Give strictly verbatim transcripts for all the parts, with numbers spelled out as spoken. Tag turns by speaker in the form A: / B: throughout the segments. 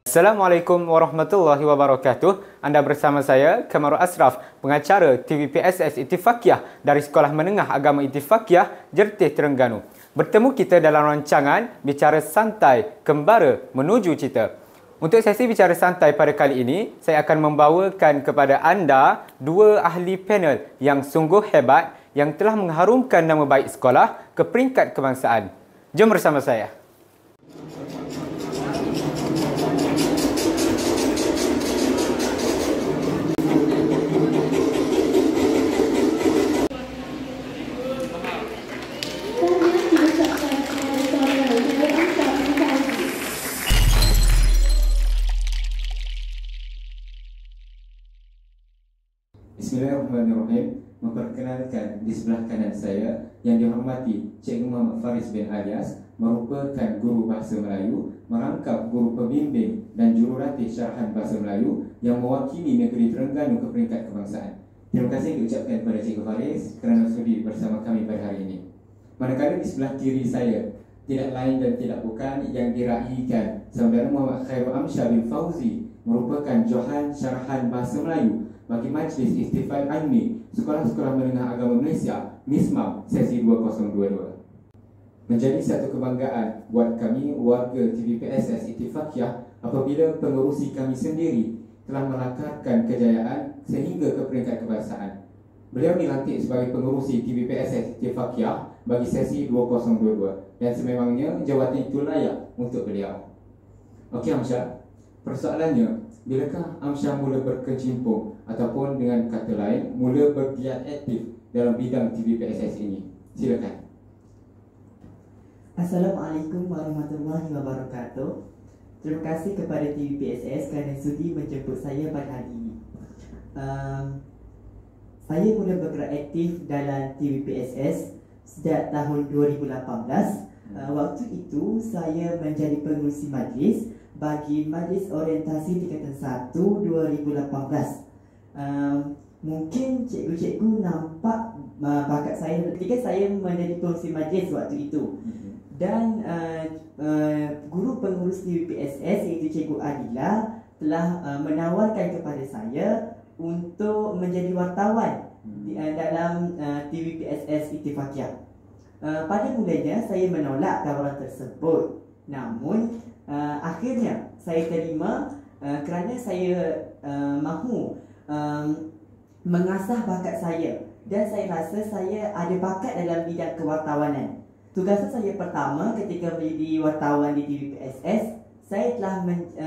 A: Assalamualaikum warahmatullahi wabarakatuh. Anda bersama saya, Kamarul Asraf, pengacara T V P S S Ittifaqiyah dari Sekolah Menengah Agama Ittifaqiyah, Jertih, Terengganu. Bertemu kita dalam rancangan Bicara Santai Kembara Menuju Cita. Untuk sesi Bicara Santai pada kali ini, saya akan membawakan kepada anda dua ahli panel yang sungguh hebat yang telah mengharumkan nama baik sekolah ke peringkat kebangsaan. Jom bersama saya.
B: Bismillahirrahmanirrahim. Memperkenalkan di sebelah kanan saya yang dihormati Cikgu Muhammad Faris bin Alias, merupakan guru bahasa Melayu, merangkap guru pembimbing dan jurulatih syarahan bahasa Melayu yang mewakili negeri Terengganu ke peringkat kebangsaan. Terima kasih diucapkan kepada Cikgu Faris kerana sudi bersama kami pada hari ini. Manakala di sebelah kiri saya tidak lain dan tidak bukan yang diraihkan saudara Muhammad Khairul Amsyar bin Fauzi, merupakan Johan Syarahan Bahasa Melayu bagi Majlis Istifal Ilmi Sekolah-Sekolah Menengah Agama Malaysia, MISMAM, sesi dua ribu dua puluh dua. Menjadi satu kebanggaan buat kami warga T V P S S Ittifaqiyah apabila pengerusi kami sendiri telah melakarkan kejayaan sehingga ke peringkat kebangsaan. Beliau dilantik sebagai pengerusi T V P S S Ittifaqiyah bagi sesi dua ribu dua puluh dua dan sememangnya jawatan itu layak untuk beliau. Okey Amsyar, persoalannya, bilakah Amsyar mula berkecimpung ataupun dengan kata lain mula bergiat aktif dalam bidang T V P S S ini? Silakan.
C: Assalamualaikum warahmatullahi wabarakatuh. Terima kasih kepada T V P S S kerana sudi menjemput saya pada hari ini. Um, saya mula bergerak aktif dalam T V P S S sejak tahun dua ribu lapan belas. Uh, waktu itu saya menjadi pengerusi majlis bagi Majlis Orientasi Tingkatan satu dua ribu lapan belas. Uh, mungkin cikgu-cikgu nampak uh, bakat saya ketika saya menjadi pengerusi majlis waktu itu. Dan uh, uh, guru pengurus T V P S S iaitu Cikgu Adila telah uh, menawarkan kepada saya untuk menjadi wartawan di, uh, dalam uh, T V P S S Ittifaqiyah. Uh, pada mulanya saya menolak tawaran tersebut. Namun uh, akhirnya saya terima uh, kerana saya uh, mahu um, mengasah bakat saya dan saya rasa saya ada bakat dalam bidang kewartawanan. Tugasan saya pertama ketika menjadi wartawan di T V P S S, saya telah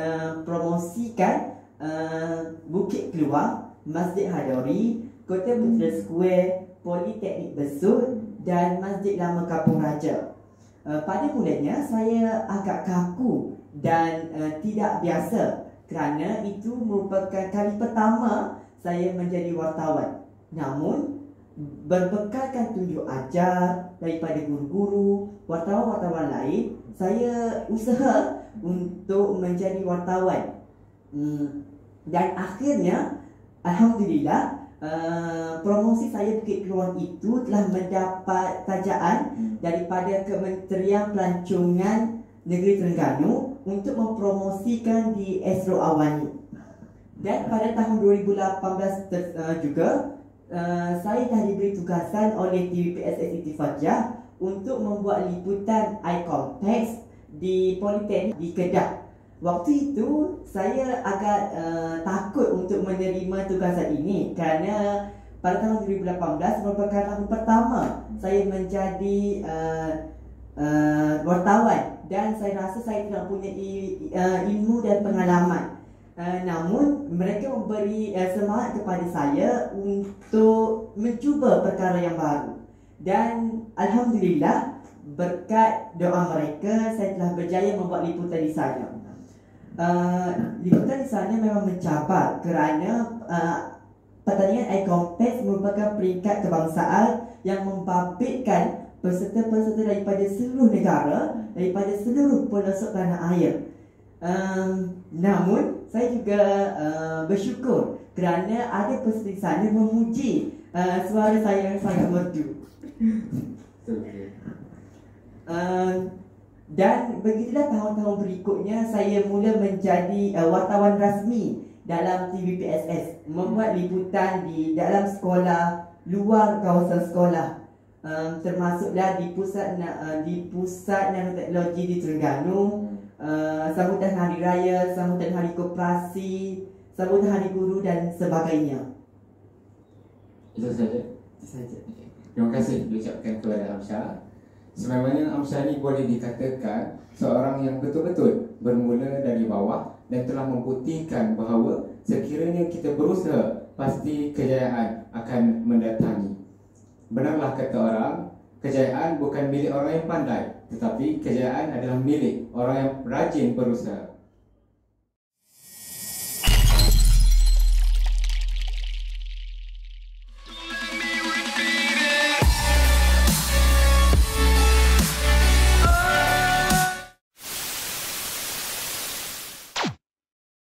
C: mempromosikan uh, Bukit Keluar, Masjid Hadori, Kota Putra Square, Politeknik Besut dan Masjid Lama Kampung Raja. Uh, pada mulanya saya agak kaku dan uh, tidak biasa kerana itu merupakan kali pertama saya menjadi wartawan. Namun berbekalkan tunjuk ajar daripada guru-guru, wartawan-wartawan lain, saya usaha untuk menjadi wartawan. Hmm, dan akhirnya, alhamdulillah, uh, promosi saya Bukit Keluar itu telah mendapat tajaan daripada Kementerian Pelancongan Negeri Terengganu untuk mempromosikan di Astro Awani. Dan pada tahun dua ribu lapan belas uh, juga, Uh, saya dah diberi tugasan oleh T V P S S Ittifaqiyah untuk membuat liputan eye contact di Politeknik di Kedah. Waktu itu saya agak uh, takut untuk menerima tugasan ini kerana pada tahun dua ribu lapan belas merupakan tahun pertama saya menjadi uh, uh, wartawan dan saya rasa saya tidak punya uh, ilmu dan pengalaman. Uh, namun mereka memberi uh, semangat kepada saya untuk mencuba perkara yang baru. Dan alhamdulillah berkat doa mereka saya telah berjaya membuat liputan di sana. Uh, liputan di sana memang mencabar kerana uh, pertandingan eye contact merupakan peringkat kebangsaan yang membabitkan peserta-peserta daripada seluruh negara, daripada seluruh pelosok tanah air. Um, namun saya juga uh, bersyukur kerana ada peserta di sana memuji uh, suara saya yang sangat merdu. uh, Dan begitulah tahun-tahun berikutnya saya mula menjadi uh, wartawan rasmi dalam T V P S S, membuat liputan di dalam sekolah, luar kawasan sekolah, um, termasuklah di pusat uh, di pusat nanoteknologi di Terengganu, uh, sambutan hari raya, sambutan hari koperasi, sambutan hari guru dan sebagainya.
B: Itu saja.
C: Itu saja.
B: Terima kasih diucapkan kepada Amsyar. Sebenarnya Amsyar ini boleh dikatakan seorang yang betul-betul bermula dari bawah dan telah membuktikan bahawa sekiranya kita berusaha, pasti kejayaan akan mendatangi. Benarlah kata orang, kejayaan bukan milik orang yang pandai, tetapi kejayaan adalah milik orang yang rajin berusaha.